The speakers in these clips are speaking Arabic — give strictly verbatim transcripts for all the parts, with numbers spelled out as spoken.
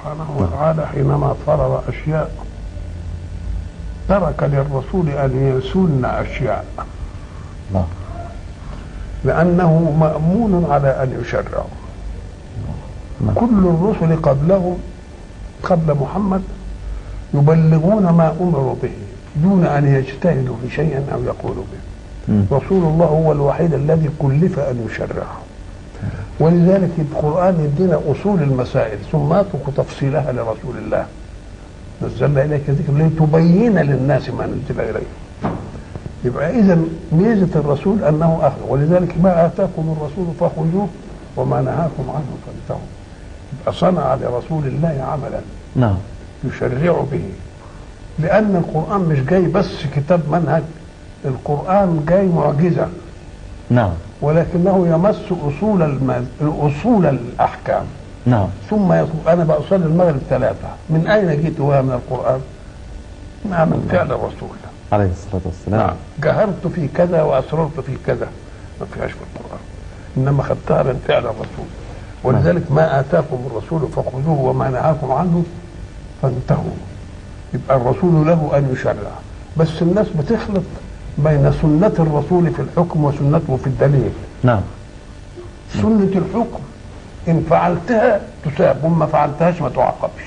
سبحانه وتعالى حينما فرض أشياء ترك للرسول أن يسن أشياء نعم. لأنه مأمون على أن يشرع. نعم. كل الرسل قبله قبل محمد يبلغون ما أمروا به دون أن يجتهدوا في شيء أو يقولوا به. م. رسول الله هو الوحيد الذي كلف أن يشرع، ولذلك القرآن يدينا أصول المسائل ثم يترك تفصيلها لرسول الله. نزلنا إليك ذكر لتبين للناس ما نزل إليه. يبقى إذا ميزة الرسول أنه أخذ، ولذلك ما آتاكم الرسول فخذوه وما نهاكم عنه فانتهوا. يبقى صنع لرسول الله عملا نعم يشرع به، لأن القرآن مش جاي بس كتاب منهج، القرآن جاي معجزة. نعم. ولكنه يمس أصول المز... أصول الأحكام. نعم. ثم يقول أنا بأصلي المغرب ثلاثة، من أين جئتها من القرآن؟ نعم، من فعل الرسول عليه الصلاة والسلام. نعم. جهرت في كذا وأسررت في كذا، ما فيهاش في القرآن، إنما خدتها من فعل الرسول. ولذلك ما آتاكم الرسول فخذوه وما نهاكم عنه فانتهوا. يبقى الرسول له أن يشرع، بس الناس بتخلط بين سنة الرسول في الحكم وسنته في الدليل. نعم. سنة الحكم إن فعلتها تساب وما فعلتهاش ما تعاقبش،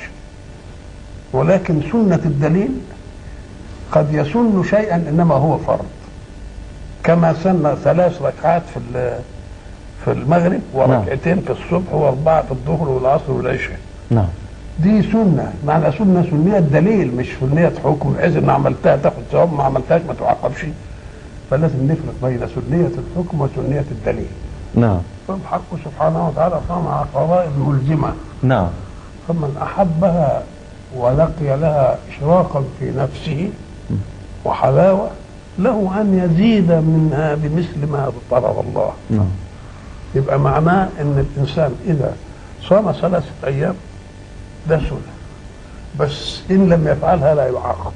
ولكن سنة الدليل قد يسن شيئا إنما هو فرض، كما سن ثلاث ركعات في في المغرب وركعتين في الصبح واربعة في الظهر والعصر والعشاء. نعم. دي سنة، معنى سنة سنية الدليل مش سنية حكم، بحيث إن عملتها تاخد ثواب ما عملتهاش ما تعاقبش. فلازم نفرق بين سنية الحكم وسنية الدليل. نعم. فالحق سبحانه وتعالى صنع فرائض ملزمة. نعم. فمن أحبها ولقي لها إشراقا في نفسه وحلاوة له أن يزيد منها بمثل ما فرض الله. نعم. يبقى معناه أن الإنسان إذا صام ثلاثة أيام ده سنة، بس إن لم يفعلها لا يعاقب.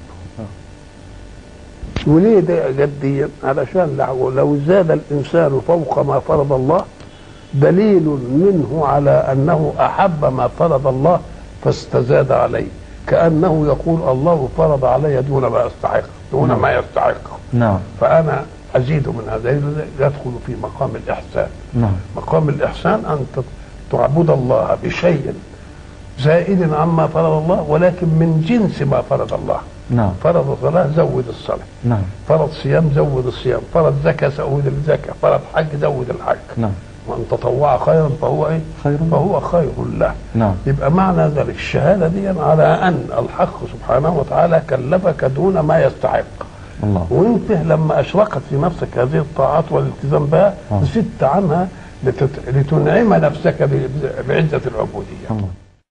وليه ده جديا؟ علشان لو زاد الإنسان فوق ما فرض الله دليل منه على أنه أحب ما فرض الله فاستزاد عليه، كأنه يقول الله فرض علي دون ما يستحق دون ما يستحق. نعم. فأنا أزيد من هذا، يدخل في مقام الإحسان. نعم. مقام الإحسان أن تعبد الله بشيء زائد عما فرض الله ولكن من جنس ما فرض الله. نعم. فرض الصلاة زود الصلاة. نعم. فرض صيام زود الصيام، فرض زكاة زود الزكاة، فرض حج زود الحج. نعم. وأن تطوع خيرا فهو إيه؟ خير فهو خير له. نعم. يبقى معنى ذلك الشهادة دي على أن الحق سبحانه وتعالى كلفك دون ما يستحق. الله. وانت لما أشرقت في نفسك هذه الطاعات والالتزام بها زدت عنها لتت... لتنعم نفسك ب... بعزة العبودية. الله.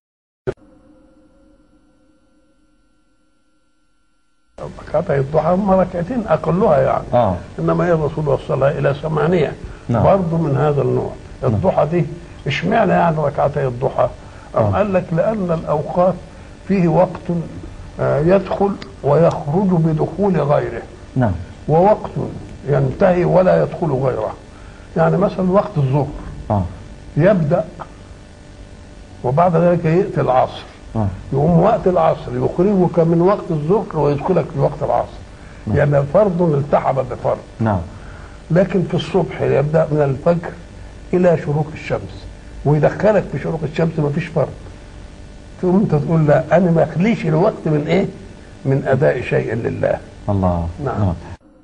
ركعتي الضحى هم ركعتين أقلها يعني. آه. إنما هي الرسول وصلها إلى ثمانية. نعم. برضه من هذا النوع. الضحى دي اشمعنى يعني ركعتي الضحى؟ أم قال لك لأن الأوقات فيه وقت يدخل ويخرج بدخول غيره. نعم. ووقت ينتهي ولا يدخل غيره. يعني مثلا وقت الظهر آه. يبدأ وبعد ذلك يأتي العصر. آه. يقوم وقت العصر يخرجك من وقت الظهر ويدخلك في وقت العصر. نعم. يعني فرض التحم بفرض. نعم. لكن في الصبح يبدأ من الفجر إلى شروق الشمس ويدخلك في شروق الشمس ما فيش فرض. تقوم انت تقول لا انا ما اخليش الوقت من ايه؟ من اداء شيء لله. الله. نعم. نعم.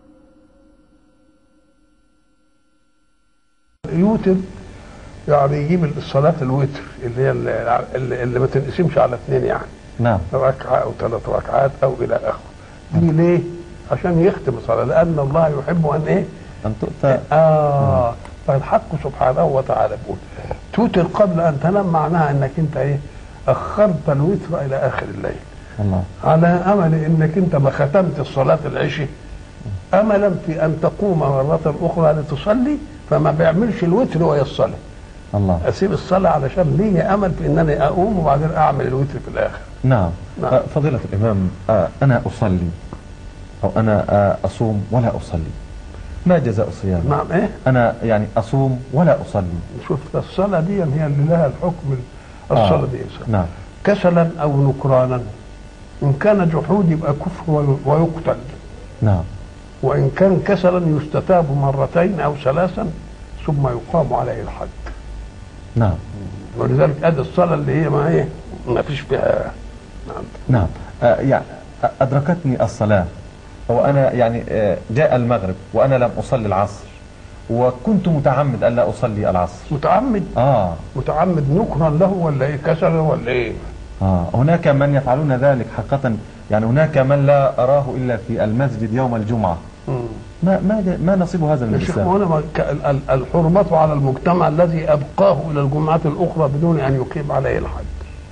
يوتر يعني يجيب الصلاة الوتر اللي هي اللي, اللي ما تنقسمش على اثنين يعني. نعم. ركعة او ثلاث ركعات او الى اخره. دي ليه؟ عشان يختم الصلاة، لأن الله يحب ان ايه؟ أن تؤتى. اه نعم. فالحق سبحانه وتعالى بيقول توتر قبل ان تنام، معناها انك انت ايه؟ اخرت الوتر الى اخر الليل. الله. على امل انك انت ما ختمت الصلاه العشاء املا في ان تقوم مره اخرى لتصلي، فما بيعملش الوتر وهي الصلاه. الله. اسيب الصلاه علشان لي امل في انني اقوم وبعدين اعمل الوتر في الاخر. نعم. نعم. فضيلة الامام، انا اصلي او انا اصوم ولا اصلي، ما جزاء الصيام؟ نعم. ايه؟ انا يعني اصوم ولا اصلي. شوف الصلاه دي هي اللي لها الحكم. الصلاه آه. دي نعم. كسلا أو نكرانا. إن كان جحود يبقى كفر ويقتل. نعم. وإن كان كسلا يستتاب مرتين أو ثلاثا ثم يقام عليه الحد. نعم. ولذلك هذه الصلاة اللي هي ما هي ما فيش فيها. نعم. نعم. آه يعني أدركتني الصلاة وأنا يعني آه جاء المغرب وأنا لم أصلي العصر، وكنت متعمد ألا أصلي العصر. متعمد؟ آه متعمد نكرا له ولا إيه؟ كسلا ولا إيه؟ آه هناك من يفعلون ذلك حقيقة، يعني هناك من لا أراه إلا في المسجد يوم الجمعة. مم. ما ما ما نصيب هذا من الإسلام؟ الحرمة على المجتمع الذي أبقاه إلى الجمعات الأخرى بدون أن يقيم عليه الحد.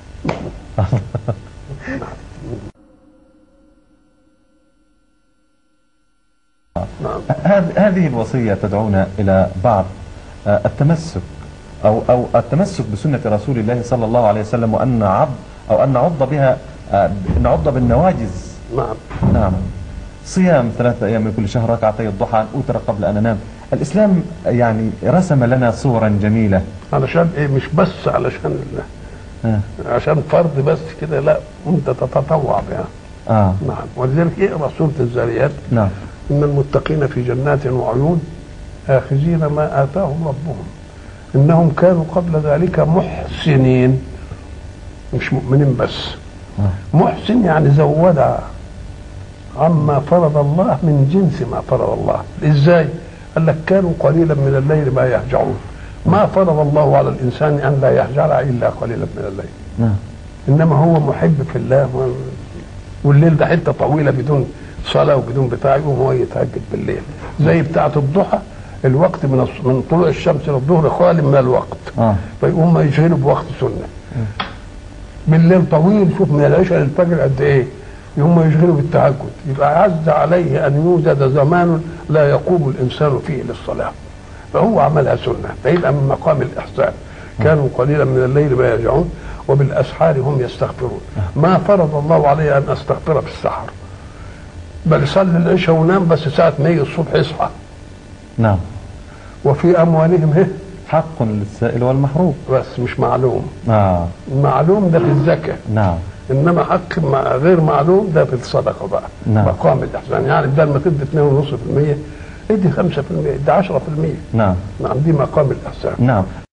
هذه الوصية تدعونا إلى بعض التمسك أو أو التمسك بسنة رسول الله صلى الله عليه وسلم، وأن نعض أو أن نعض بها نعض بالنواجز. نعم. نعم. صيام ثلاثة أيام من كل شهر، ركعتي الضحى، أن أوتر قبل أن أنام. الإسلام يعني رسم لنا صورا جميلة. علشان إيه؟ مش بس علشان الله، آه. عشان فرض بس كده، لا أنت تتطوع بها. آه. نعم. ولذلك اقرأ سورة الذاريات. نعم. إن المتقين في جنات وعيون آخذين ما آتاهم ربهم إنهم كانوا قبل ذلك محسنين، مش مؤمنين بس. آه. محسن يعني زود عما فرض الله من جنس ما فرض الله. إزاي؟ قال لك كانوا قليلا من الليل ما يهجعون. ما فرض الله على الإنسان أن لا يهجع إلا قليلا من الليل. نعم. إنما هو محب في الله، والليل ده حتة طويلة بدون صلاة وبدون بتاع، يقوم هو يتهجد بالليل زي بتاعة الضحى. الوقت من من طلوع الشمس للظهر خالي من الوقت. آه. فيقوم ما يشغله بوقت سنة. آه. بالليل طويل، شوف من العشاء للفجر قد ايه، يقوم يشغله بالتهجد. يبقى عز عليه ان يوجد زمان لا يقوم الانسان فيه للصلاة، فهو عملها سنة، فيبقى من مقام الإحسان. كانوا قليلا من الليل ما يرجعون وبالأسحار هم يستغفرون. ما فرض الله علي أن أستغفر في السحر، بل صلي العشاء ونام، بس ساعة ما يجي الصبح يصحى. نعم. وفي أموالهم هي حق للسائل والمحروم، بس مش معلوم. آه. معلوم ده في الزكاة. نعم. إنما حق غير معلوم ده في الصدقة بقى. نعم. مقام الإحسان، يعني بدل ما تدي اثنين فاصلة خمسة بالمئة ادي خمسة بالمئة، ادي عشرة بالمئة. نعم. نعم، دي مقام الإحسان. نعم.